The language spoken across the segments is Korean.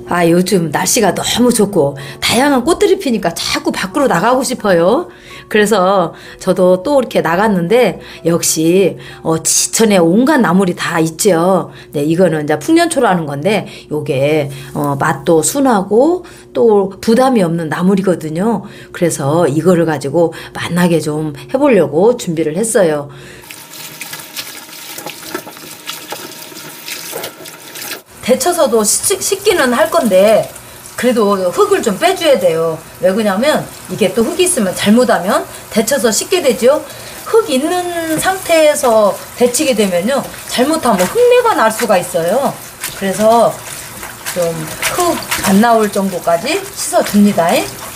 아, 요즘 날씨가 너무 좋고 다양한 꽃들이 피니까 자꾸 밖으로 나가고 싶어요. 그래서 저도 또 이렇게 나갔는데 역시 지천에 온갖 나물이 다 있죠. 네, 이거는 이제 풍년초라는 건데 요게 맛도 순하고 또 부담이 없는 나물이거든요. 그래서 이거를 가지고 맛나게 좀 해보려고 준비를 했어요. 데쳐서도 씻기는 할 건데 그래도 흙을 좀 빼줘야 돼요. 왜 그러냐면 이게 또 흙이 있으면 잘못하면 데쳐서 씻게 되죠. 흙 있는 상태에서 데치게 되면요 잘못하면 흙내가 날 수가 있어요. 그래서 좀 흙 안 나올 정도까지 씻어줍니다.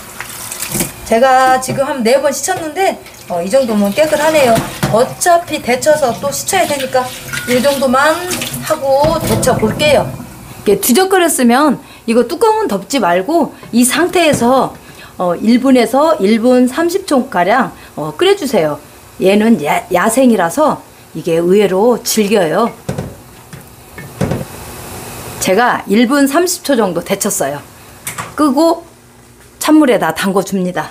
제가 지금 한 4번 씻었는데 이 정도면 깨끗하네요. 어차피 데쳐서 또 씻어야 되니까 이 정도만 하고 데쳐 볼게요. 이렇게 뒤적거렸으면 이거 뚜껑은 덮지 말고 이 상태에서 1분에서 1분 30초가량 끓여주세요. 얘는 야생이라서 이게 의외로 질겨요. 제가 1분 30초 정도 데쳤어요. 끄고 찬물에다 담궈줍니다.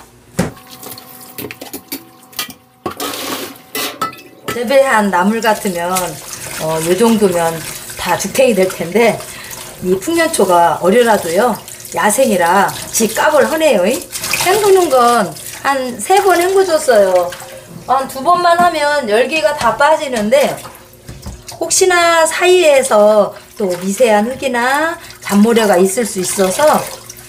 재배한 나물 같으면 요 정도면 다 죽탱이 될 텐데 이 풍년초가 어려라도요 야생이라 지 값을 하네요. 헹구는 건 한 3번 헹궈줬어요. 한 2번만 하면 열기가 다 빠지는데 혹시나 사이에서 또 미세한 흙이나 잔모래가 있을 수 있어서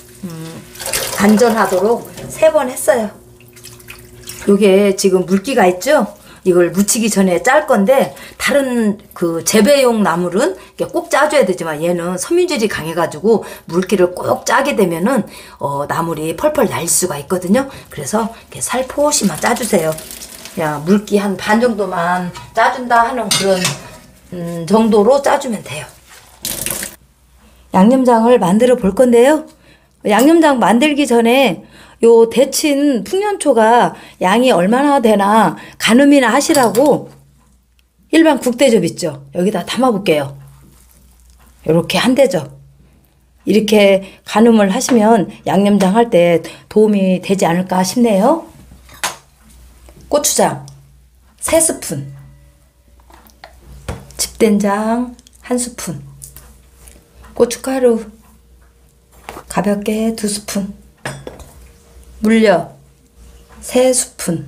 안전하도록 3번 했어요. 요게 지금 물기가 있죠? 이걸 무치기 전에 짤 건데 다른 그 재배용 나물은 꼭 짜줘야 되지만 얘는 섬유질이 강해가지고 물기를 꼭 짜게 되면은 나물이 펄펄 날 수가 있거든요. 그래서 이렇게 살포시만 짜주세요. 그냥 물기 한 반 정도만 짜준다 하는 그런 정도로 짜주면 돼요. 양념장을 만들어 볼 건데요. 양념장 만들기 전에 요 데친 풍년초가 양이 얼마나 되나 가늠이나 하시라고 일반 국대접 있죠? 여기다 담아 볼게요. 요렇게 한 대접. 이렇게 가늠을 하시면 양념장 할 때 도움이 되지 않을까 싶네요. 고추장 3스푼, 집된장 1스푼, 고춧가루 가볍게 2스푼, 물엿 3스푼,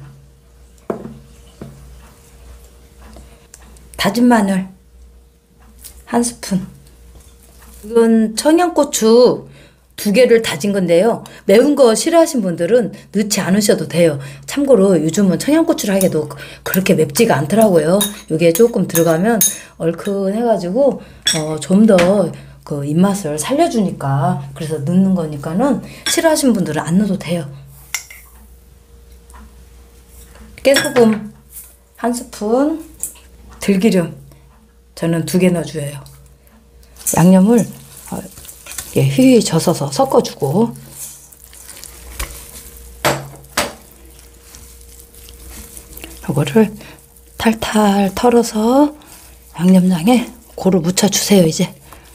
다진 마늘 1스푼. 이건 청양고추 2개를 다진 건데요. 매운 거 싫어하신 분들은 넣지 않으셔도 돼요. 참고로 요즘은 청양고추를 하기도 그렇게 맵지가 않더라고요. 이게 조금 들어가면 얼큰해가지고 좀 더 그 입맛을 살려주니까 그래서 넣는 거니까는 싫어하시는 분들은 안 넣어도 돼요. 깨소금 1스푼, 들기름 저는 2개 넣어줘요. 양념을 휘휘 젖어서 섞어주고 이거를 탈탈 털어서 양념장에 고루 묻혀주세요. 이제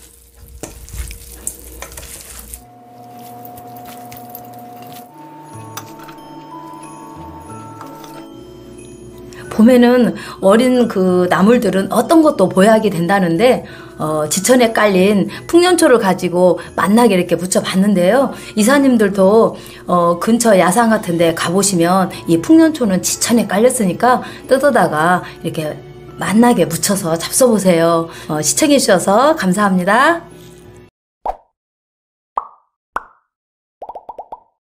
봄에는 어린 그 나물들은 어떤 것도 보약이 된다는데 지천에 깔린 풍년초를 가지고 맛나게 이렇게 무쳐봤는데요. 이사님들도 근처 야산 같은 데 가보시면 이 풍년초는 지천에 깔렸으니까 뜯어다가 이렇게 맛나게 무쳐서 잡숴보세요. 시청해 주셔서 감사합니다.